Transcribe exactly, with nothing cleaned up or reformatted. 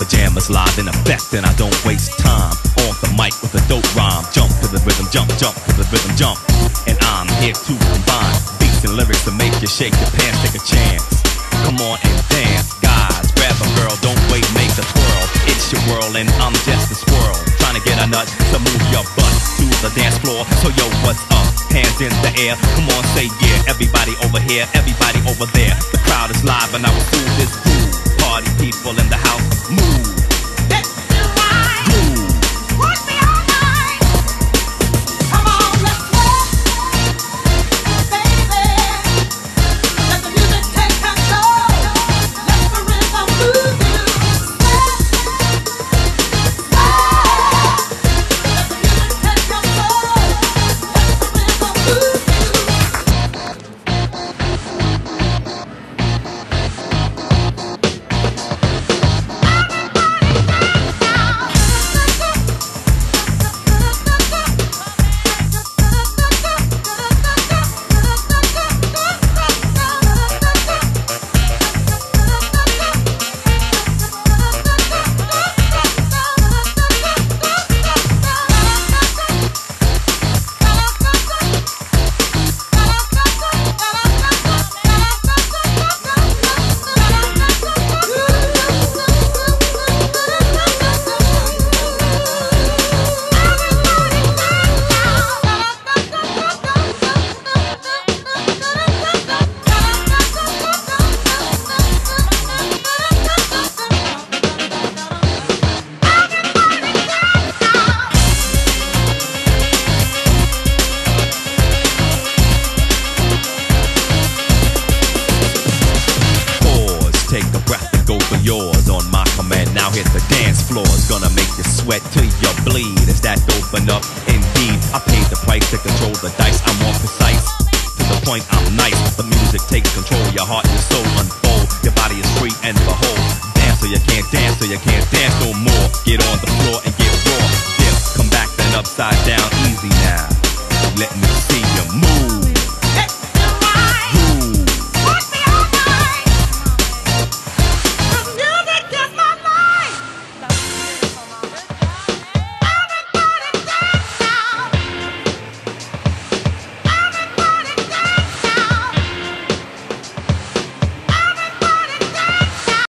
pajamas live in effect, and I don't waste time on the mic with a dope rhyme. Jump to the rhythm, jump, jump to the rhythm, jump. And I'm here to combine beats and lyrics to make you shake your pants, take a chance. Come on and dance, guys, grab a girl, don't wait, make a twirl. It's your world and I'm just a squirrel, trying to get a nut to move your butt to the dance floor. So yo, what's up? Hands in the air, come on, say yeah. Everybody over here, everybody over there. The crowd is live and I will fool this groove. Party people in the house, move. Let's do right. Groove. Push me all night. Come on, let's work, baby. Let the music take control. Let the rhythm move you. Sweat, sweat. Let the music take control. Let the rhythm move you. Take a breath and go for yours on my command. Now hit the dance floors, gonna make you sweat till you bleed. Is that open up? Indeed, I paid the price to control the dice. I'm more precise, to the point I'm nice. The music takes control, your heart and your soul unfold. Your body is free and behold. Dance so you can't dance, so you can't dance no more. Get on the floor and get raw. Dip, come back then upside down, easy now. Let me see you move.